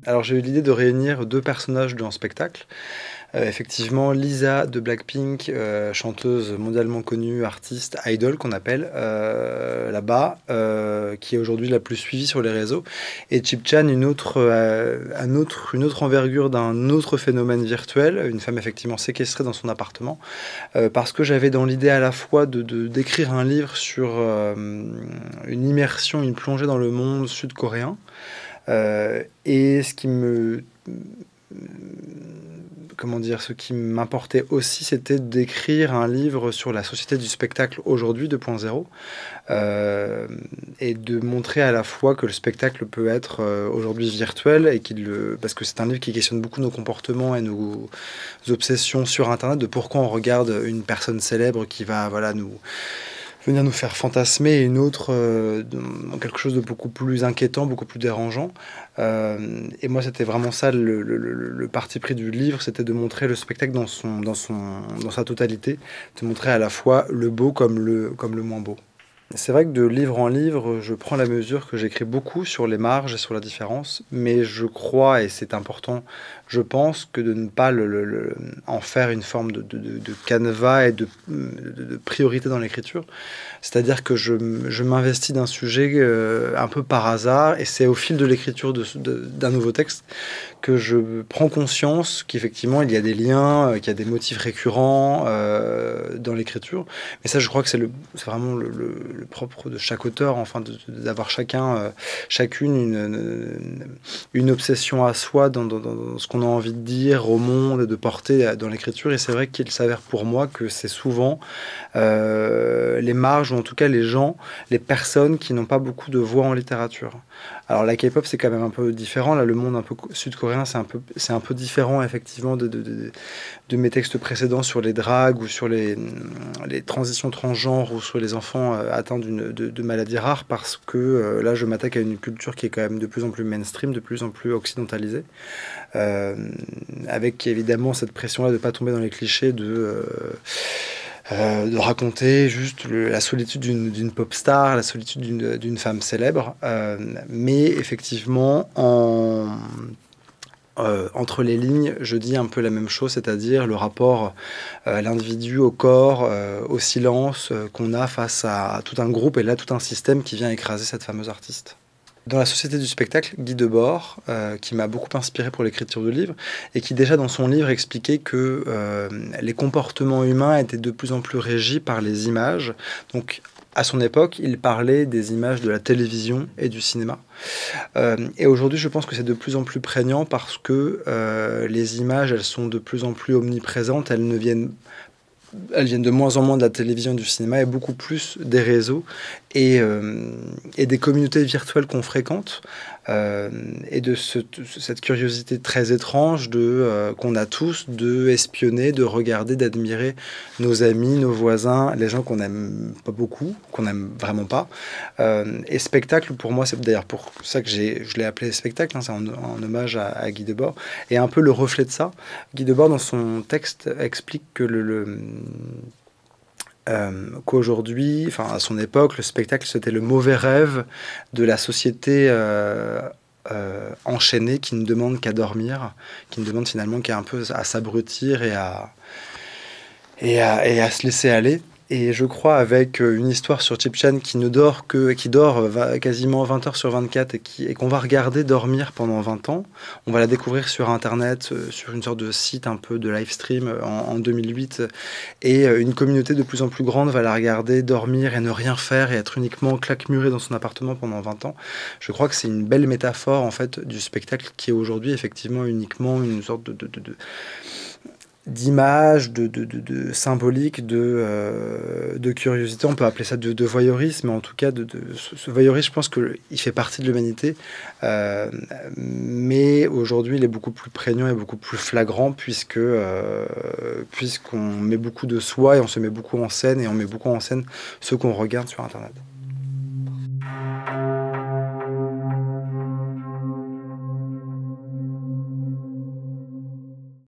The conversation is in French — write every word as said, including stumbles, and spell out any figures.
Alors j'ai eu l'idée de réunir deux personnages d'un spectacle. Heu, effectivement, Lisa de Blackpink, heu, chanteuse mondialement connue, artiste, idol qu'on appelle, heu, là-bas, heu, qui est aujourd'hui la plus suivie sur les réseaux. Et Chip Chan, une autre, heu, un autre une autre envergure d'un autre phénomène virtuel, une femme effectivement séquestrée dans son appartement. Heu, parce que j'avais dans l'idée à la fois de de d'écrire un livre sur, hem, une immersion, une plongée dans le monde sud-coréen. Heu et ce qui me comment dire? Ce qui m'importait aussi, c'était d'écrire un livre sur la société du spectacle aujourd'hui deux point zéro, hem et de montrer à la fois que le spectacle peut être, heu, aujourd'hui virtuel et qu'il le parce que c'est un livre qui questionne beaucoup nos comportements et nos obsessions sur internet, de pourquoi on regarde une personne célèbre qui va, voilà, nous venir nous faire fantasmer, et une autre, heu, dans quelque chose de beaucoup plus inquiétant, beaucoup plus dérangeant. Hem et moi, c'était vraiment ça le le le le parti pris du livre, c'était de montrer le spectacle dans son dans son dans sa totalité, de montrer à la fois le beau comme le comme le moins beau. C'est vrai que de livre en livre, je prends la mesure que j'écris beaucoup sur les marges et sur la différence, mais je crois, et c'est important, je pense, que de ne pas le le le en faire une forme de de de de canevas et de, mmh, de de priorité dans l'écriture. C'est-à-dire que je m je m'investis d'un sujet, heu, un peu par hasard, et c'est au fil de l'écriture de ce de d'un nouveau texte que je prends conscience qu'effectivement il y a des liens, heu, qu'il y a des motifs récurrents, heu, dans l'écriture. Mais ça, je crois que c'est le c'est vraiment le le le propre de chaque auteur, enfin, de de d'avoir chacun, heu, chacune une, heu, une obsession à soi dans dans dans ce qu'on a envie de dire au monde et de porter, heu, dans l'écriture. Et c'est vrai qu'il s'avère pour moi que c'est souvent, heu, les marges, ou en tout cas les gens, les personnes qui n'ont pas beaucoup de voix en littérature. Alors la K-pop, c'est quand même un peu différent. Là, le monde un peu co sud-coréen, c'est un peu c'est un peu différent effectivement de de de de mes textes précédents sur les dragues ou sur les, mmh, les transitions transgenres ou sur les enfants, heu, atteints d'une de de maladies rares, parce que, heu, là, je m'attaque à une culture qui est quand même de plus en plus mainstream, de plus en plus occidentalisée. Hem, avec évidemment cette pression-là de pas tomber dans les clichés de, heu heu, de raconter juste le la solitude d'une d'une pop star, la solitude d'une, d'une femme célèbre. Hem, mais effectivement, en Heu, entre les lignes, je dis un peu la même chose, c'est-à-dire le rapport, heu, à l'individu, au corps, heu, au silence, heu, qu'on a face à à tout un groupe, et là, tout un système qui vient écraser cette fameuse artiste. Dans la société du spectacle, Guy Debord, heu, qui m'a beaucoup inspiré pour l'écriture du livre, et qui déjà dans son livre expliquait que, hem, les comportements humains étaient de plus en plus régis par les images. Donc à son époque, il parlait des images de la télévision et du cinéma. Hem et aujourd'hui, je pense que c'est de plus en plus prégnant, parce que, heu, les images, elles sont de plus en plus omniprésentes. Elles ne viennent elles viennent de moins en moins de la télévision et du cinéma, et beaucoup plus des réseaux et hem et des communautés virtuelles qu'on fréquente, hem et de ce t cette curiosité très étrange de, heu, qu'on a tous, de espionner, de regarder, d'admirer nos amis, nos voisins, les gens qu'on n'aime pas beaucoup, qu'on n'aime vraiment pas. Hem et spectacle, pour moi, c'est d'ailleurs pour ça que j'ai je l'ai appelé spectacle, hein, c'est en en hommage à à Guy Debord, et un peu le reflet de ça. Guy Debord, dans son texte, explique que le le, mmh, hem, qu'aujourd'hui, enfin, à son époque, le spectacle, c'était le mauvais rêve de la société, heu heu, enchaînée, qui ne demande qu'à dormir, qui ne demande finalement qu'à un peu à s'abrutir et à et à et à se laisser aller. Et je crois, avec, heu, une histoire sur Chip Chan qui ne dort que qui dort, heu, va quasiment vingt heures sur vingt-quatre, et qui et qu'on va regarder dormir pendant vingt ans. On va la découvrir sur internet, heu, sur une sorte de site un peu de live stream, heu, en en deux mille huit, et heu, une communauté de plus en plus grande va la regarder dormir et ne rien faire, et être uniquement claquemuré dans son appartement pendant vingt ans. Je crois que c'est une belle métaphore, en fait, du spectacle, qui est aujourd'hui effectivement uniquement une sorte de de de de d'image, de de de de symbolique, de, heu, de curiosité. On peut appeler ça de de voyeurisme, mais en tout cas de de ce ce voyeurisme, je pense qu'il fait partie de l'humanité. Hem, mais aujourd'hui, il est beaucoup plus prégnant et beaucoup plus flagrant, puisque, heu, puisqu'on met beaucoup de soi, et on se met beaucoup en scène, et on met beaucoup en scène ce qu'on regarde sur internet.